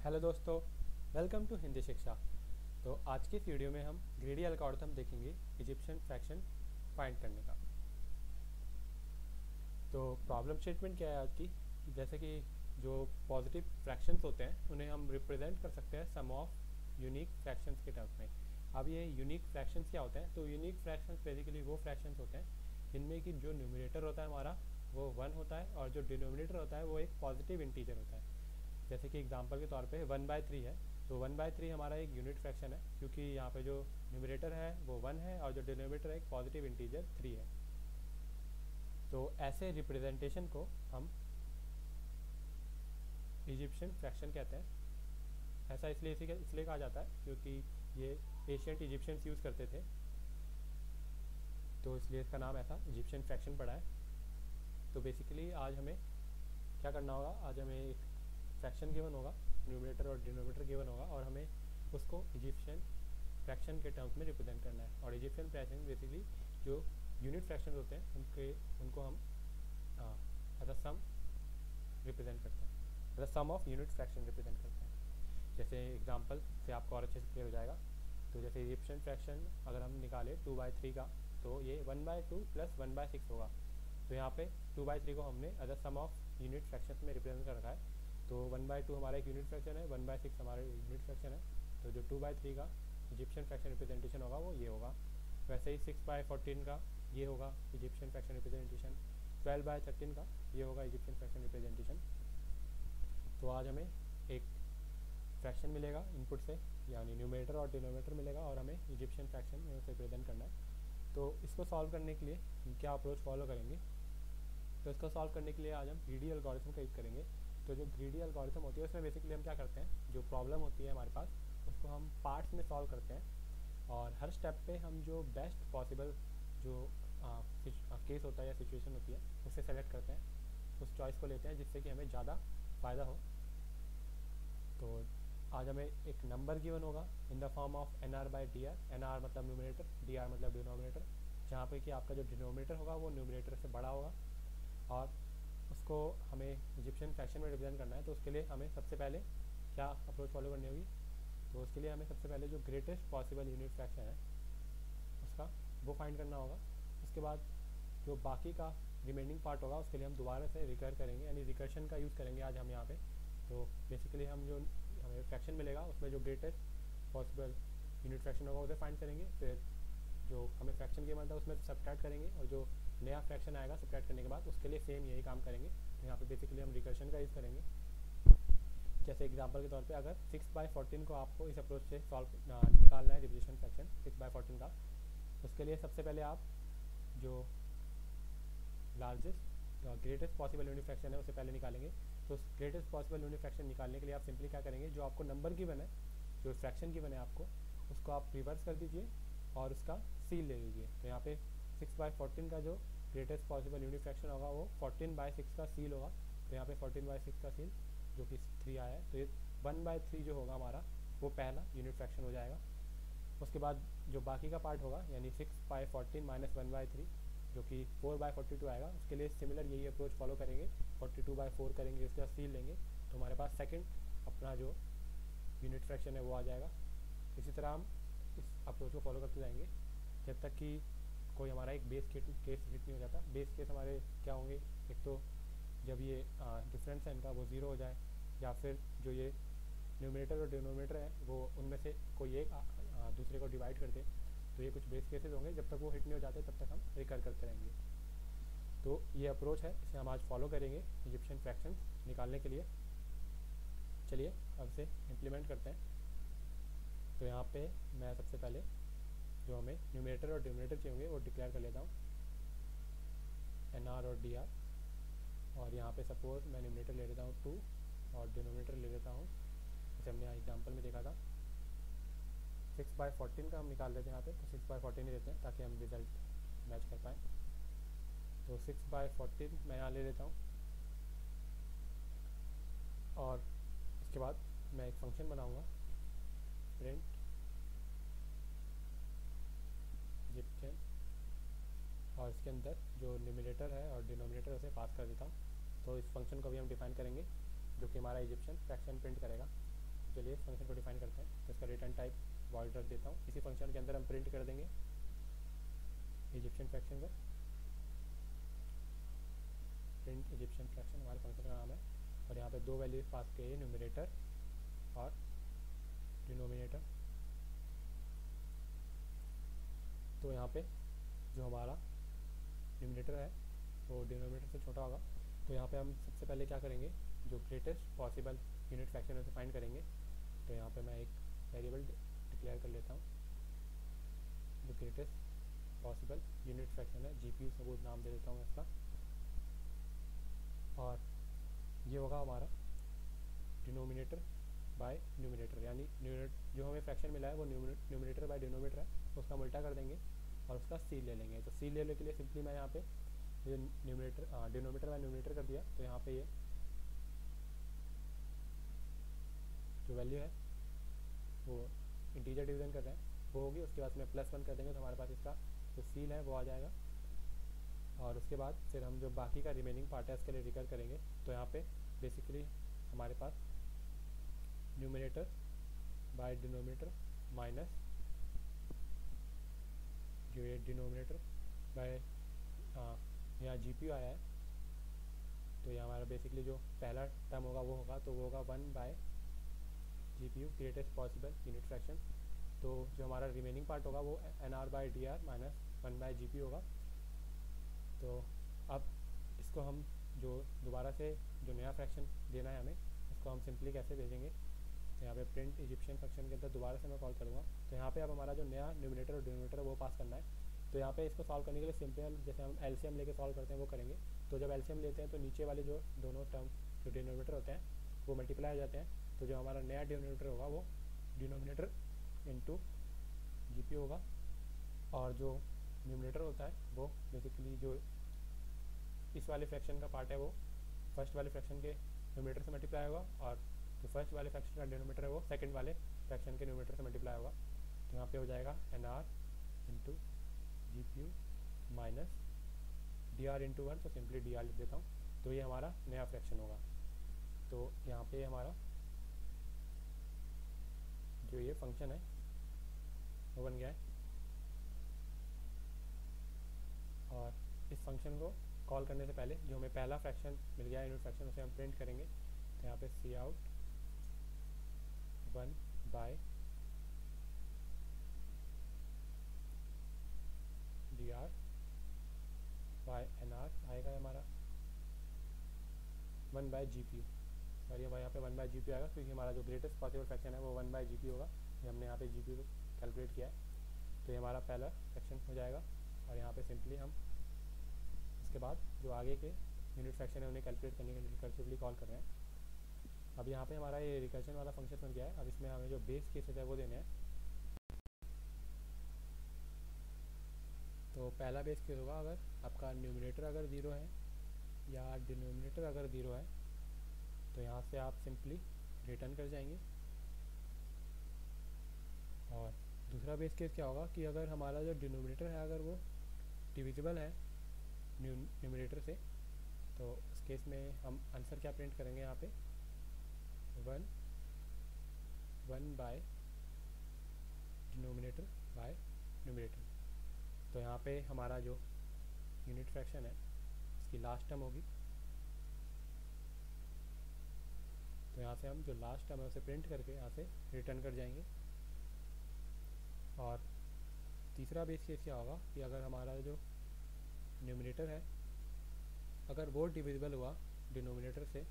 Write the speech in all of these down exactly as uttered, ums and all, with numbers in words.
Hello दोस्तों, welcome to Hindi शिक्षा। तो आज की इस वीडियो में हम ग्रीडी एल्गोरिथम देखेंगे इजिप्शियन फ्रैक्शन फाइंड करने का। तो प्रॉब्लम स्टेटमेंट क्या है आज की, जैसे कि जो पॉजिटिव फ्रैक्शंस होते हैं उन्हें हम रिप्रेजेंट कर सकते हैं सम ऑफ यूनिक फ्रैक्शंस के टर्म्स में। अब ये यूनिक फ्रैक्शंस क्या होते हैं? तो यूनिक फ्रैक्शंस बेसिकली वो फ्रैक्शंस होते हैं जिनमें कि जो न्यूमरेटर होता है हमारा वो वन होता है और जो डिनोमिनेटर होता है वो एक पॉजिटिव इंटीजर होता है। जैसे कि एग्जांपल के तौर पे वन बाय थ्री है, तो वन बाय थ्री हमारा एक यूनिट फ्रैक्शन है क्योंकि यहाँ पे जो न्यूमरेटर है वो वन है और जो डिनोमिनेटर है एक पॉजिटिव इंटीजर थ्री है। तो ऐसे रिप्रेजेंटेशन को हम इजिप्शियन फ्रैक्शन कहते हैं। ऐसा इसलिए इसलिए कहा जाता है क्योंकि ये एशियंट इजिप्शियंस यूज़ करते थे, तो इसलिए इसका नाम ऐसा इजिप्शियन फ्रैक्शन पड़ा है। तो बेसिकली आज हमें क्या करना होगा, आज हमें एक फ्रैक्शन गिवन होगा, न्यूमरेटर और डिनोमिनेटर गिवन होगा और हमें उसको इजिप्शियन फ्रैक्शन के टर्म्स में रिप्रेजेंट करना है। और इजिप्शियन फ्रैक्शन बेसिकली जो यूनिट फ्रैक्शन होते हैं उनके उनको हम एज अ सम रिप्रेजेंट करते हैं, as a sum of unit fraction represent करते हैं। जैसे एग्जांपल से आपको और अच्छे से क्लियर हो जाएगा। तो जैसे इजिप्शियन फ्रैक्शन अगर हम निकालें टू बाई थ्री का, तो ये one by two plus one by six होगा। तो यहाँ पे टू बाई थ्री को हमने as a sum of unit fraction में रिप्रेजेंट कर रखा है। तो वन बाई टू हमारा एक यूनिट फ्रैक्शन है, वन बाई सिक्स हमारा यूनिट फ्रैक्शन है। तो जो टू बाई थ्री का इजिप्शियन फ्रैक्शन रिप्रेजेंटेशन होगा वो ये होगा। वैसे ही सिक्स बाई फोर्टीन का ये होगा Egyptian fraction representation. Twelve by thirteen का ये होगा इजिप्शियन फ्रैक्शन रिप्रेजेंटेशन। तो आज हमें एक फ्रैक्शन मिलेगा इनपुट से, यानी न्यूमरेटर और डिनोमिनेटर मिलेगा और हमें इजिप्शियन फ्रैक्शन में उसे रिप्रेजेंट करना है। तो इसको सॉल्व करने के लिए हम क्या अप्रोच फॉलो करेंगे? तो इसको सॉल्व करने के लिए आज हम ग्रीडी एल्गोरिथम का यूज़ करेंगे। तो जो ग्रीडी एल्गोरिथम होती है उसमें बेसिकली हम क्या करते हैं, जो प्रॉब्लम होती है हमारे पास उसको हम पार्ट्स में सॉल्व करते हैं और हर स्टेप पे हम जो बेस्ट पॉसिबल जो केस होता है या सिचुएशन होती है उसे सेलेक्ट करते हैं, उस चॉइस को लेते हैं जिससे कि हमें ज़्यादा फ़ायदा हो। तो आज हमें एक नंबर गिवन होगा in the form of N R by D R. N R मतलब न्यूमरेटर, डी आर मतलब डिनोमिनेटर, जहाँ पे कि आपका जो डिनोमिनेटर होगा वो न्यूमरेटर से बड़ा होगा और उसको हमें इजिप्शियन फ्रैक्शन में रिप्रेजेंट करना है। तो उसके लिए हमें सबसे पहले क्या अप्रोच फॉलो करनी होगी? तो उसके लिए हमें सबसे पहले जो ग्रेटेस्ट पॉसिबल यूनिट फ्रैक्शन है उसका वो फाइंड करना होगा। उसके बाद जो बाकी का रिमेनिंग पार्ट होगा उसके लिए हम दोबारा से रिकर करेंगे, यानी रिकर्शन का यूज़ करेंगे आज हम यहाँ पे। तो बेसिकली हम जो हमें फ्रैक्शन मिलेगा उसमें जो ग्रेटेस्ट पॉसिबल यूनिट फ्रैक्शन होगा उसे फाइंड करेंगे, फिर जो हमें फ्रैक्शन गिवन था उसमें सब्ट्रैक्ट करेंगे और जो नया फ्रैक्शन आएगा सब्ट्रैक्ट करने के बाद उसके लिए सेम यही काम करेंगे। तो यहाँ पे बेसिकली हम रिकर्शन का यूज़ करेंगे। जैसे एग्जांपल के तौर पे अगर सिक्स बाई फोर्टीन को आपको इस अप्रोच से सॉल्व निकालना है, representation fraction six by fourteen का, उसके लिए सबसे पहले आप जो largest greatest possible unit fraction है उसे पहले निकालेंगे। तो ग्रेटेस्ट पॉसिबल यूनिट फ्रैक्शन निकालने के लिए आप सिंपली क्या करेंगे, जो आपको नंबर गिवन है, जो फ्रैक्शन गिवन है आपको, उसको आप रिवर्स कर दीजिए और उसका सील ले लीजिए। तो यहाँ पे सिक्स बाई फोर्टीन का जो ग्रेटेस्ट पॉसिबल यूनिट फ्रैक्शन होगा वो फोर्टीन बाई सिक्स का सील होगा। तो यहाँ पे फोर्टीन बाई सिक्स का सील जो कि थ्री आया है, तो ये वन बाई थ्री जो होगा हमारा वो पहला यूनिट फ्रैक्शन हो जाएगा। उसके बाद जो बाकी का पार्ट होगा यानी six by fourteen minus one by three जो कि फोर बाई फोर्टी टू आएगा, उसके लिए सिमिलर यही अप्रोच फॉलो करेंगे, फोर्टी टू बाई फोर करेंगे, उसके बाद सील लेंगे तो हमारे पास सेकंड अपना जो यूनिट फ्रैक्शन है वो आ जाएगा। इसी तरह हम इस अप्रोच को फॉलो करते जाएंगे जब तक कि कोई हमारा एक बेस केस हिट नहीं हो जाता। बेस केस हमारे क्या होंगे, एक तो जब ये डिफरेंस है इनका वो ज़ीरो हो जाए, या फिर जो ये न्यूमरेटर और डिनोमिनेटर है वो उनमें से कोई एक दूसरे को डिवाइड कर दे। तो ये कुछ बेस केसेस होंगे, जब तक वो हिट नहीं हो जाते तब तक हम रिकर करते रहेंगे। तो ये अप्रोच है, इसे हम आज फॉलो करेंगे इजिप्शियन फ्रैक्शंस निकालने के लिए। चलिए अब इसे इम्प्लीमेंट करते हैं। तो यहाँ पे मैं सबसे पहले जो हमें न्यूमरेटर और डिनोमिनेटर चाहिए होंगे वो डिक्लेयर कर लेता हूँ, एन आर और डी आर। और यहाँ पे सपोज मैं न्यूमरेटर ले लेता हूँ टू और डिनोमिनेटर ले लेता हूँ, जैसे हमने एग्जाम्पल में देखा था सिक्स बाई फोर्टीन का हम निकाल लेते हैं यहाँ पे। तो सिक्स बाई फोर्टीन ही लेते हैं ताकि हम रिजल्ट मैच कर पाएँ। तो सिक्स बाई फोर्टीन मैं यहाँ ले लेता हूँ और इसके बाद मैं एक फंक्शन बनाऊँगा प्रिंट इजिप्शियन, और इसके अंदर जो न्यूमरेटर है और डिनोमिनेटर उसे पास कर देता हूँ। तो इस फंक्शन को भी हम डिफाइन करेंगे जो कि हमारा इजिप्शियन फ्रैक्शन प्रिंट करेगा। चलिए इस फंक्शन को डिफाइन करते हैं। तो इसका रिटर्न टाइप वॉइड रख देता हूँ। इसी फंक्शन के अंदर हम प्रिंट कर देंगे इजिप्शियन फ्रैक्शन को। प्रिंट इजिप्शियन फ्रैक्शन हमारे फंक्शन का नाम है। और यहाँ पे दो वैल्यूज पास किए हैं, न्यूमरेटर और डिनोमिनेटर। तो यहाँ पे जो हमारा न्यूमरेटर है वो डिनोमिनेटर से छोटा होगा। तो यहाँ पे हम सबसे पहले क्या करेंगे, जो ग्रेटेस्ट पॉसिबल यूनिट फ्रैक्शन उसे फाइंड करेंगे। तो यहाँ पे मैं एक वेरिएबल डिक्लेयर कर लेता हूँ जो ग्रेटेस्ट पॉसिबल यूनिट फ्रैक्शन है, जी पी यू सबूत नाम दे देता हूँ इसका। और ये होगा हमारा डिनोमिनेटर बाय न्यूमरेटर, यानी जो हमें फ्रैक्शन मिला है वो न्यूमरेटर बाय डिनोमिनेटर है, उसका उल्टा कर देंगे और उसका सी ले लेंगे। तो सी लेने के लिए सिंपली मैं यहाँ पे ये न्यूमरेटर डिनोमिनेटर बाय न्यूमरेटर कर दिया। तो यहाँ पे ये जो वैल्यू है वो इंटीजर डिवीजन कर रहे हैं वो होगी, उसके बाद में प्लस वन कर देंगे तो हमारे पास इसका जो सील है वो आ जाएगा। और उसके बाद फिर हम जो बाकी का रिमेनिंग पार्ट है उसके लिए रिकर करेंगे। तो यहाँ पे बेसिकली हमारे पास न्यूमरेटर बाय डिनोमिनेटर माइनस जो ये डिनोमिनेटर बाय यहाँ जी पी यू आया है। तो ये हमारा बेसिकली जो पहला टर्म होगा वो होगा, तो वो होगा one by G P U greatest possible unit fraction. तो जो हमारा रिमेनिंग पार्ट होगा वो N R by D R minus one by G P होगा। तो अब इसको हम जो दोबारा से जो नया फ्रैक्शन देना है हमें उसको हम सिंपली कैसे भेजेंगे। तो यहाँ पे प्रिंट इजिप्शियन फंक्शन के अंदर दोबारा से मैं कॉल करूँगा। तो यहाँ पे अब हमारा जो नया न्यूमरेटर और डिनोमिनेटर है वो पास करना है। तो यहाँ पे इसको सॉल्व करने के लिए सिंपल जैसे हम एलसीएम लेके सॉल्व करते हैं वो करेंगे। तो जब एलसीएम लेते हैं तो नीचे वाले जो दोनों टर्म जो डिनोमिनेटर होते हैं वो मल्टीप्लाई हो जाते हैं। तो जो हमारा नया डिनोमिनेटर होगा वो डिनोमिनेटर इंटू जी पी होगा, और जो न्यूमरेटर होता है वो बेसिकली जो इस वाले फ्रैक्शन का पार्ट है वो फर्स्ट वाले फ्रैक्शन के न्यूमरेटर से मल्टीप्लाई होगा, और जो फर्स्ट वाले फ्रैक्शन का डिनोमिनेटर है वो सेकंड वाले फ्रैक्शन के न्यूमरेटर से मल्टीप्लाई होगा। तो यहाँ पे हो जाएगा N R into G P U minus D R into one, तो सिंपली डी आर लिख देता हूँ। तो ये हमारा नया फ्रैक्शन होगा। तो यहाँ पे हमारा जो ये फंक्शन है वो बन गया है। और इस फंक्शन को कॉल करने से पहले जो हमें पहला फ्रैक्शन मिल गया है यूनिट फ्रैक्शन उसे हम प्रिंट करेंगे। तो यहाँ पे cout one by D R by N R आएगा हमारा one by G P U. Sorry हमारे यहाँ पे वन बाय जी पी आएगा क्योंकि हमारा जो ग्रेटेस्ट पॉसिबल फ्रैक्शन है वो वन बाय जी पी होगा। ये हमने यहाँ पे जी पी कैलकुलेट किया है। तो ये हमारा पहला फ्रैक्शन हो जाएगा। और यहाँ पे सिंपली हम इसके बाद जो आगे के यूनिट फ्रैक्शन है उन्हें कैलकुलेट करने के लिए रिकर्सिवली कॉल कर रहे हैं। अब यहाँ पे हमारा ये रिकर्शन वाला फंक्शन बन गया है। अब इसमें हमें जो बेस केसेस है वो देने हैं। तो पहला बेस केस होगा अगर आपका न्यूमरेटर अगर ज़ीरो है या डिनोमिनेटर अगर ज़ीरो है तो यहाँ से आप सिंपली रिटर्न कर जाएंगे। और दूसरा बेस केस क्या होगा कि अगर हमारा जो डिनोमिनेटर है अगर वो डिविजिबल है न्यूमरेटर से, तो उस केस में हम आंसर क्या प्रिंट करेंगे यहाँ पे one one by denominator by numerator. तो यहाँ पे हमारा जो यूनिट फ्रैक्शन है उसकी लास्ट टर्म होगी। तो यहाँ से हम जो लास्ट टर्म है उसे प्रिंट करके यहाँ से रिटर्न कर जाएंगे। और तीसरा बेस केस क्या होगा कि अगर हमारा जो न्यूमरेटर है अगर वो डिविजिबल हुआ डिनोमिनेटर से,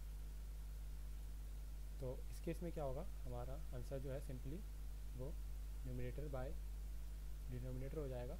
तो इस केस में क्या होगा हमारा आंसर जो है सिंपली वो न्यूमरेटर बाय डिनोमिनेटर हो जाएगा।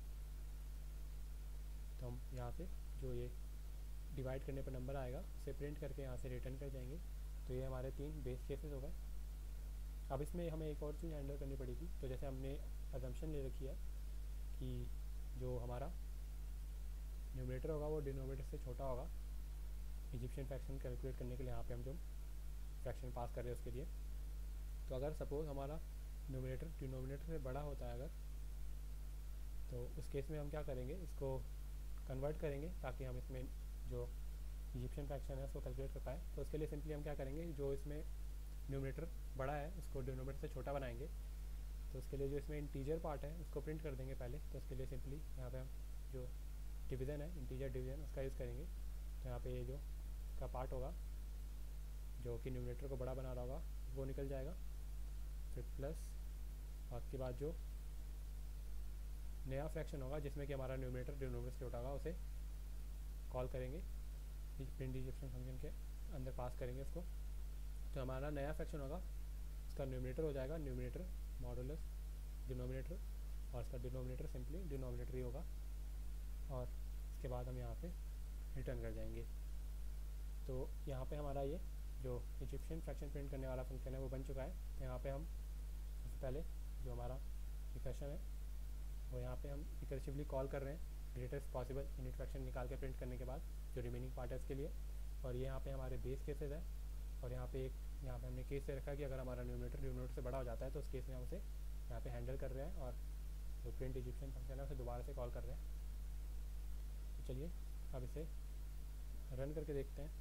तो हम यहाँ से जो ये डिवाइड करने पर नंबर आएगा उसे प्रिंट करके यहाँ से रिटर्न कर जाएंगे। तो ये हमारे तीन बेस केसेस हो गए। अब इसमें हमें एक और चीज़ हैंडल करनी पड़ेगी। तो जैसे हमने अजम्पशन ले रखी है कि जो हमारा न्यूमरेटर होगा वो डिनोमिनेटर से छोटा होगा इजिप्शियन फ्रैक्शन कैलकुलेट करने के लिए, यहाँ पे हम जो फ्रैक्शन पास कर रहे हैं उसके लिए। तो अगर सपोज़ हमारा न्यूमरेटर डिनोमिनेटर से बड़ा होता है अगर, तो उस केस में हम क्या करेंगे, इसको कन्वर्ट करेंगे ताकि हम इसमें जो इजिप्शियन फ्रैक्शन है उसको कैलकुलेट कर पाएँ। तो उसके लिए सिंपली हम क्या करेंगे, जो इसमें न्यूमरेटर बड़ा है उसको डिनोमिनेटर से छोटा बनाएंगे। तो उसके लिए जो इसमें इंटीजर पार्ट है उसको प्रिंट कर देंगे पहले। तो उसके लिए सिंपली यहाँ पे हम जो डिवीज़न है इंटीजर डिवीज़न उसका यूज़ करेंगे। तो यहाँ पे ये जो का पार्ट होगा जो कि न्यूमरेटर को बड़ा बना रहा होगा वो निकल जाएगा। फिर प्लस और उसके बाद जो नया फ्रैक्शन होगा जिसमें कि हमारा न्यूमरेटर डिनोमिनेटर से छोटा होगा उसे कॉल करेंगे, प्रिंट इजिप्शियन फंक्शन के अंदर पास करेंगे उसको। तो हमारा नया फ्रैक्शन होगा उसका न्यूमरेटर हो जाएगा न्यूमरेटर मॉडुलस डिनोमिनेटर, और इसका डिनोमिनेटर सिंपली डिनोमिनेटर ही होगा। और इसके बाद हम यहाँ पे रिटर्न कर जाएंगे। तो यहाँ पे हमारा ये जो इजिप्शियन फ्रैक्शन प्रिंट करने वाला फंक्शन है वो बन चुका है। तो यहाँ पे हम सबसे पहले जो हमारा रिकर्शन है वो यहाँ पे हम रिकर्सिवली कॉल कर रहे हैं ग्रेटेस्ट पॉसिबल यूनिट फ्रैक्शन निकाल के प्रिंट करने के बाद जो रिमेनिंग पार्ट है उसके लिए। और ये यहाँ पे हमारे बेस केसेस है, और यहाँ पे एक यहाँ पे हमने केस से रखा कि अगर हमारा न्यूमरेटर डिनोमिनेटर से बड़ा हो जाता है तो उस केस में हम उसे यहाँ पे हैंडल कर रहे हैं और जो प्रिंट इजिप्शियन फंक्शन है उसे दोबारा से कॉल कर रहे हैं। तो चलिए अब इसे रन करके देखते हैं।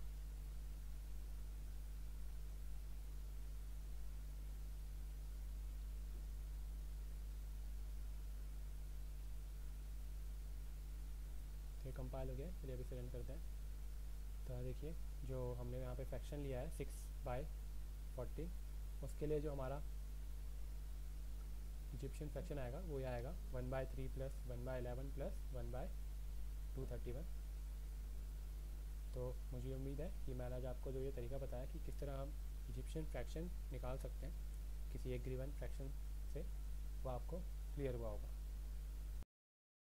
ये कंपाइल हो गया। चलिए अब इसे रन करते हैं। तो देखिए जो हमने यहाँ पे फ्रैक्शन लिया है सिक्स बाय फोर्टीन, उसके लिए जो हमारा इजिप्शियन फ्रैक्शन आएगा वो यह आएगा one by three plus one by eleven plus one by two thirty one. तो मुझे उम्मीद है कि मैंने आज आपको जो ये तरीका बताया कि किस तरह हम इजिप्शियन फ्रैक्शन निकाल सकते हैं किसी एक गिवन फ्रैक्शन से, वो आपको क्लियर हुआ होगा।